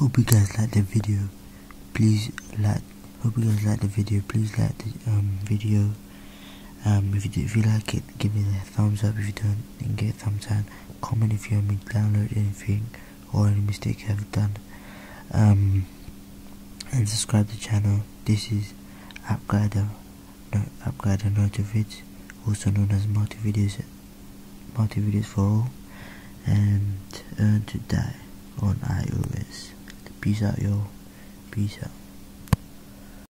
Hope you guys like the video. Please like. Hope you guys like the video. Please like the video. If you like it, give it a thumbs up. If you don't, then give it a thumbs down. Comment if you want me to download anything or any mistake I've done. And subscribe to the channel. This is AppGuider Notivids, also known as multi-videos for all, and Earn to Die on iOS. Peace out, yo. Peace out.